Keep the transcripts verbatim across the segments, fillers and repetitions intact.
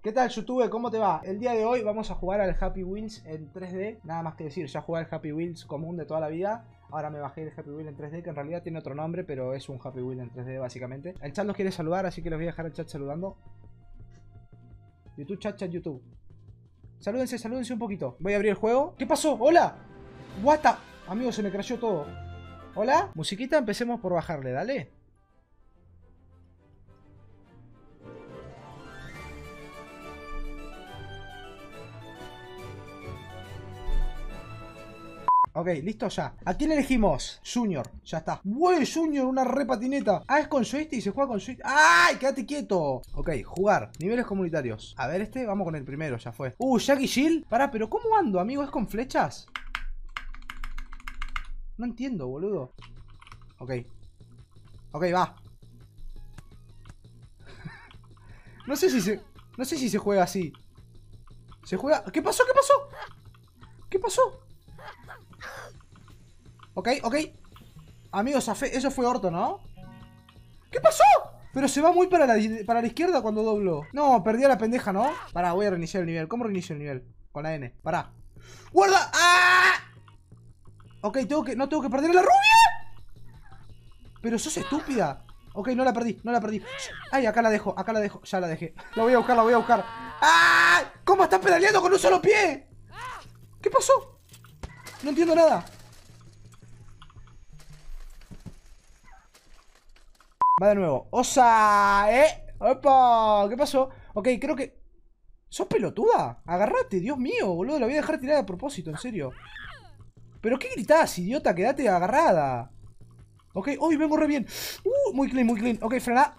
¿Qué tal, YouTube? ¿Cómo te va? El día de hoy vamos a jugar al Happy Wheels en tres D. Nada más que decir, ya jugué al Happy Wheels común de toda la vida. Ahora me bajé el Happy Wheel en tres D, que en realidad tiene otro nombre, pero es un Happy Wheel en tres D básicamente. El chat los quiere saludar, así que les voy a dejar el chat saludando. YouTube, chat, chat, YouTube. Salúdense, salúdense un poquito. Voy a abrir el juego. ¿Qué pasó? ¡Hola! What the... Amigo, se me crashó todo. ¿Hola? Musiquita, empecemos por bajarle, dale. Ok, listo ya. ¿A quién elegimos? Junior, ya está. ¡Wey, Junior! Una re patineta. Ah, es con joystick y se juega con joystick. ¡Ay! ¡Quédate quieto! Ok, jugar. Niveles comunitarios. A ver este, vamos con el primero, ya fue. Uh, Jackie Jill. Pará, pero ¿cómo ando, amigo? ¿Es con flechas? No entiendo, boludo. Ok. Ok, va. No sé si se... No sé si se juega así. Se juega... ¿Qué pasó? ¿Qué pasó? ¿Qué pasó? Ok, ok. Amigos, eso fue orto, ¿no? ¿Qué pasó? Pero se va muy para la, para la izquierda cuando doblo. No, perdí a la pendeja, ¿no? Pará, voy a reiniciar el nivel. ¿Cómo reinicio el nivel? Con la N. Pará. ¡Guarda! ¡Ah! Ok, tengo que, no tengo que perder a la rubia. Pero sos estúpida. Ok, no la perdí, no la perdí. Ay, acá la dejo, acá la dejo. Ya la dejé. La voy a buscar, la voy a buscar. ¡Ah! ¿Cómo están pedaleando con un solo pie? ¿Qué pasó? No entiendo nada. Va de nuevo. ¡Osa! ¿Eh? ¡Opa! ¿Qué pasó? Ok, creo que... ¿Sos pelotuda? Agarrate, Dios mío, boludo. La voy a dejar tirada a propósito, en serio. ¿Pero qué gritás, idiota? Quédate agarrada. Ok, uy, vengo re bien. Uh, muy clean, muy clean. Ok, frena.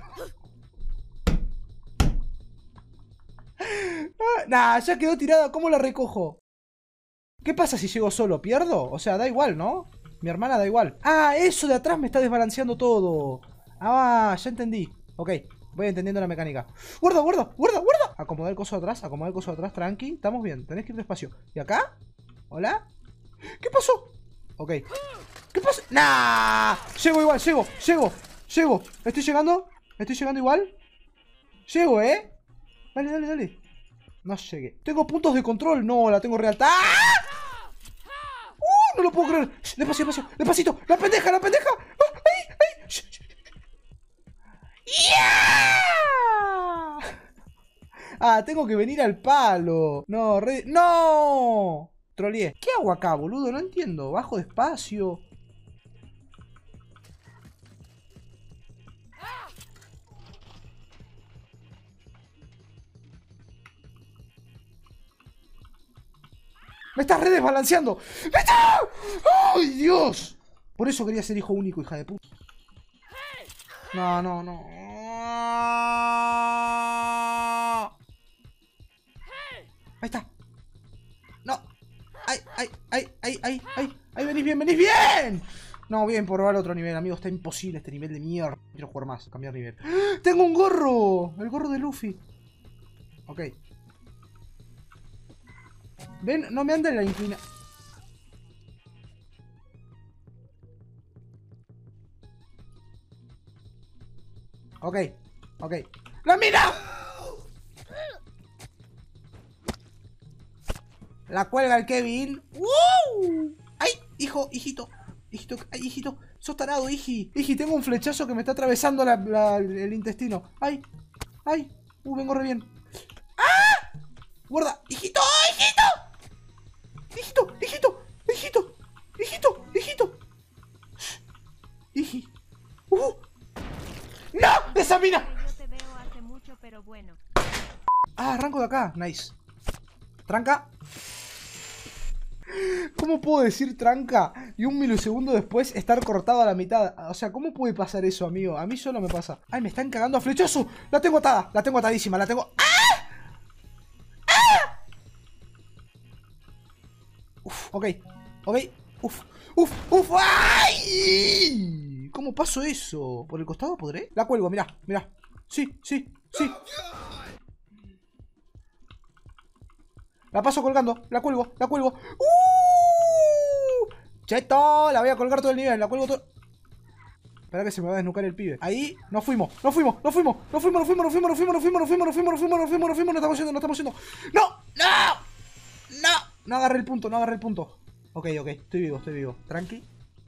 Ah, nah, ya quedó tirada. ¿Cómo la recojo? ¿Qué pasa si llego solo? ¿Pierdo? O sea, da igual, ¿no? Mi hermana da igual. Ah, eso de atrás me está desbalanceando todo. Ah, ya entendí. Ok, voy entendiendo la mecánica. ¡Guarda, guarda, guarda, guarda! Acomodar el coso de atrás, acomodar el coso de atrás, tranqui. Estamos bien, tenés que ir despacio. ¿Y acá? ¿Hola? ¿Qué pasó? Ok. ¿Qué pasa? ¡Nah! Llego igual, llego, llego, llego. ¿Estoy llegando? ¿Estoy llegando igual? Llego, ¿eh? Dale, dale, dale. No llegué. ¿Tengo puntos de control? No, la tengo real. ¡Ah! ¡Uh! No lo puedo creer. Despacio, despacio, despacito. ¡La pendeja, la pendeja! ¡Ah! ¡Ay, ay! ¡Shh, shh! ¡Yeah! Ah, tengo que venir al palo. No, re... ¡No! Troleé. ¿Qué hago acá, boludo? No entiendo. Bajo despacio. ¡Me estás re desbalanceando! ¡Me está! ¡Ay, Dios! Por eso quería ser hijo único, hija de puta. No, no, no. Ahí está. No. Ay, ay, ay, ay, ay, ay. Ay, venís bien, venís bien. No, bien, por probar otro nivel, amigo. Está imposible este nivel de mierda. Quiero jugar más, cambiar nivel. ¡Tengo un gorro! El gorro de Luffy. Ok. Ven, no me anda en la inclina. Ok, ok. ¡La mina! La cuelga el Kevin. ¡Woo! ¡Ay! Hijo, hijito. Hijito, ay, hijito. Sos tarado, hiji. Hiji, tengo un flechazo que me está atravesando la, la, el intestino. ¡Ay! ¡Ay! Uh, vengo re bien. ¡Ah! ¡Guarda! ¡Hijito! ¡Hijito! ¡Hijito! ¡Hijito! ¡Hijito! ¡Hijito! ¡Hijito! ¡Hiji! ¡Uh! ¡No! ¡Esa mina! Yo te veo hace mucho, pero bueno. Ah, arranco de acá. Nice. Tranca. ¿Cómo puedo decir tranca y un milisegundo después estar cortado a la mitad? O sea, ¿cómo puede pasar eso, amigo? A mí solo me pasa. ¡Ay, me están cagando a flechazo! ¡La tengo atada! ¡La tengo atadísima! ¡La tengo... ¡Ah! ¡Ah! Uf, ok. Ok. Uf, uf, uf. ¡Ay! ¿Cómo paso eso? ¿Por el costado podré? La cuelgo, mirá, mirá. Sí, sí, sí. La paso colgando, la cuelgo, la cuelgo. ¡Uh! ¡Cheto! La voy a colgar todo el nivel, la cuelgo todo. Espera que se me va a desnucar el pibe. Ahí, no fuimos, no fuimos, no fuimos, no fuimos, no fuimos, no fuimos, no fuimos, no fuimos, no fuimos, no fuimos, no fuimos, no fuimos, no fuimos, no estamos yendo, no estamos yendo. ¡No! ¡No! ¡No! No agarré el punto, no agarré el punto. Ok, ok, estoy vivo, estoy vivo. Tranqui.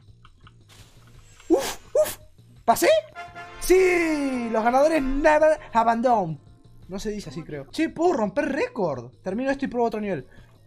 ¡Uf! ¡Uf! ¿Pasé? ¡Sí! Los ganadores never abandon. No se dice así, creo. Che, puedo romper récord. Termino esto y pruebo otro nivel.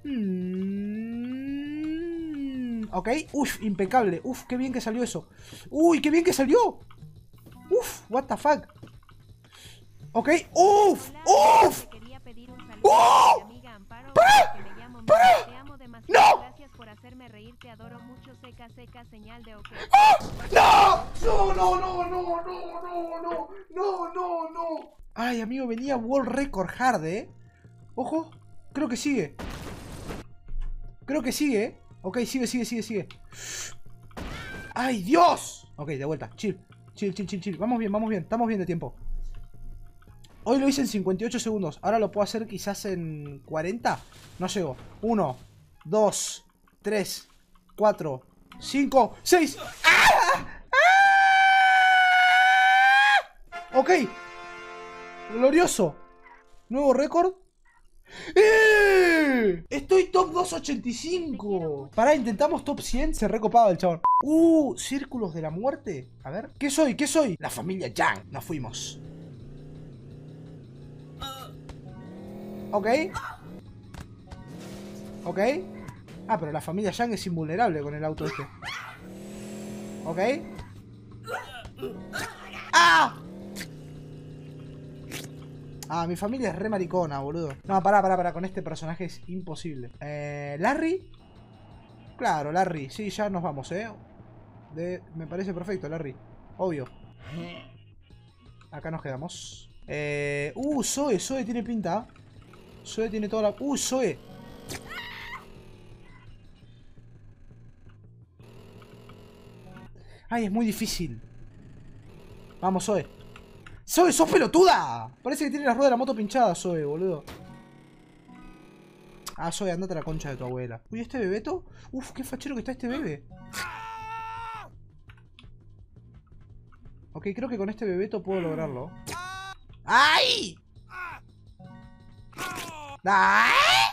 Mm, ok. Uf, impecable. Uf, qué bien que salió eso. Uy, qué bien que salió. Uf, what the fuck. Ok. Uf, uf. ¡Oh! ¡Para! ¡Para! ¡No! Gracias por hacerme reír, te adoro mucho, seca, seca, señal de ok. ¡Oh! ¡No! No, no, no, no, no, no, no, no, no, no. Ay, amigo, venía World Record Hard, eh. Ojo, creo que sigue. Creo que sigue, eh. Ok, sigue, sigue, sigue, sigue. ¡Ay, Dios! Ok, de vuelta, chill, chill, chill, chill, chill. Vamos bien, vamos bien, estamos bien de tiempo. Hoy lo hice en cincuenta y ocho segundos. Ahora lo puedo hacer quizás en cuarenta. No llego. uno, dos, tres, cuatro, cinco, seis. ¡Ah! ¡Ah! Ok. Glorioso. Nuevo récord. ¡Eh! Estoy top doscientos ochenta y cinco. Pará, intentamos top cien. Se recopaba el chabón. Uh, círculos de la muerte. A ver. ¿Qué soy? ¿Qué soy? La familia Yang. Nos fuimos. Ok. Ok. Ah, pero la familia Yang es invulnerable con el auto este. Ok. ¡Ah! Ah, mi familia es re maricona, boludo. No, pará, pará, pará. Con este personaje es imposible. Eh, ¿Larry? Claro, Larry. Sí, ya nos vamos, eh. De... Me parece perfecto, Larry. Obvio. Acá nos quedamos. Eh... Uh, Zoe. Zoe tiene pinta. Zoe tiene toda la... ¡Uh, Zoe! Ay, es muy difícil. Vamos, Zoe. ¡Zoe, sos pelotuda! Parece que tiene la rueda de la moto pinchada, Zoe, boludo. Ah, Zoe, andate a la concha de tu abuela. Uy, ¿este bebeto? Uf, qué fachero que está este bebé. Ok, creo que con este bebeto puedo lograrlo. ¡Ay! ¡Ay!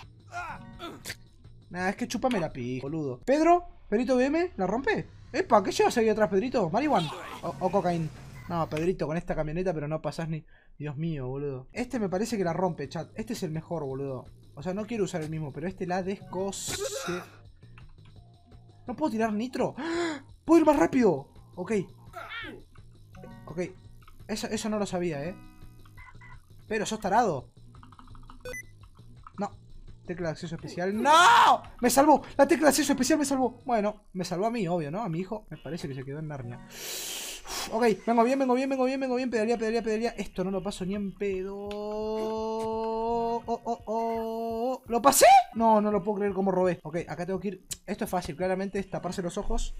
Nah, es que chúpame la pija, boludo. Pedro, Pedrito B M, ¿la rompe? Epa, ¿qué llevas ahí atrás, Pedrito? ¿Marihuana? O, o cocaína. No, Pedrito, con esta camioneta, pero no pasás ni... Dios mío, boludo. Este me parece que la rompe, chat. Este es el mejor, boludo. O sea, no quiero usar el mismo, pero este la descose... ¿No puedo tirar nitro? ¡Puedo ir más rápido! Ok. Ok. Eso, eso no lo sabía, ¿eh? Pero sos tarado. No. Tecla de acceso especial. ¡No! ¡Me salvó! La tecla de acceso especial me salvó. Bueno, me salvó a mí, obvio, ¿no? A mi hijo. Me parece que se quedó en Narnia. Ok, vengo bien, vengo bien, vengo bien, vengo bien. Pedalía, pedalía, pedalía. Esto no lo paso ni en pedo. Oh, oh, oh. ¿Lo pasé? No, no lo puedo creer cómo robé. Ok, acá tengo que ir. Esto es fácil, claramente es taparse los ojos.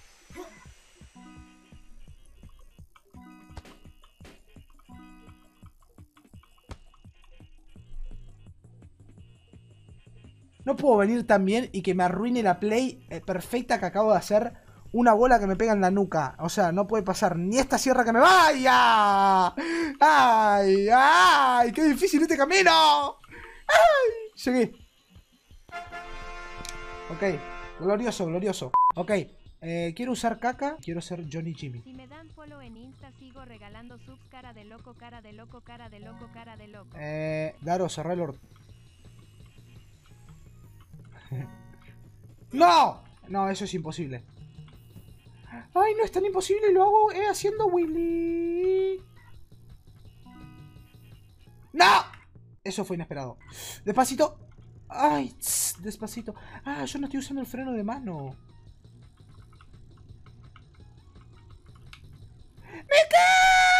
No puedo venir tan bien y que me arruine la play eh, perfecta que acabo de hacer. Una bola que me pega en la nuca. O sea, no puede pasar ni esta sierra que me vaya. ¡Ay! ¡Ay! ¡Qué difícil este camino! ¡Ay! Llegué. Ok. Glorioso, glorioso. Ok. Eh, quiero usar caca. Quiero ser Johnny Jimmy. Si me dan follow en Insta, sigo regalando subs. Cara de loco, cara de loco, cara de loco, cara de loco. Eh, Daro, cerrá el orto. ¡No! No, eso es imposible. ¡Ay, no es tan imposible! Lo hago eh, haciendo Willy. ¡No! Eso fue inesperado. Despacito. ¡Ay! Tss, despacito. Ah, yo no estoy usando el freno de mano. ¡Me cae!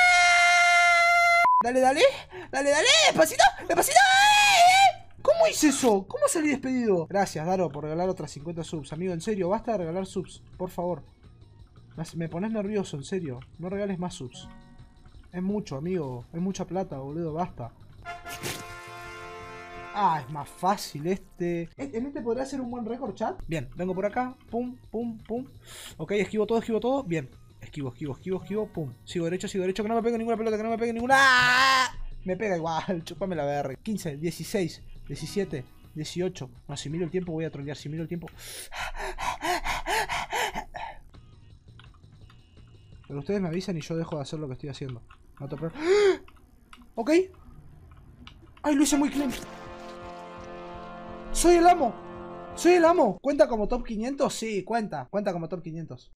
Dale, dale. Dale, dale. Despacito. Despacito. ¿Cómo hice eso? ¿Cómo salí despedido? Gracias, Daro, por regalar otras cincuenta subs. Amigo, en serio, basta de regalar subs. Por favor. Me pones nervioso, en serio. No regales más subs. Es mucho, amigo. Es mucha plata, boludo. Basta. Ah, es más fácil este. ¿En este podría ser un buen récord, chat? Bien, vengo por acá. Pum, pum, pum. Ok, esquivo todo, esquivo todo. Bien. Esquivo, esquivo, esquivo, esquivo, pum. Sigo derecho, sigo derecho, que no me pegue ninguna pelota, que no me pegue ninguna. ¡Ah! Me pega igual, chupame la verga. quince, dieciséis, diecisiete, dieciocho. No, si miro el tiempo voy a trolear, si miro el tiempo. Pero ustedes me avisan y yo dejo de hacer lo que estoy haciendo. No te pro... Ok. Ay, lo hice muy clean. Soy el amo. Soy el amo. ¿Cuenta como top quinientos? Sí, cuenta. Cuenta como top quinientos.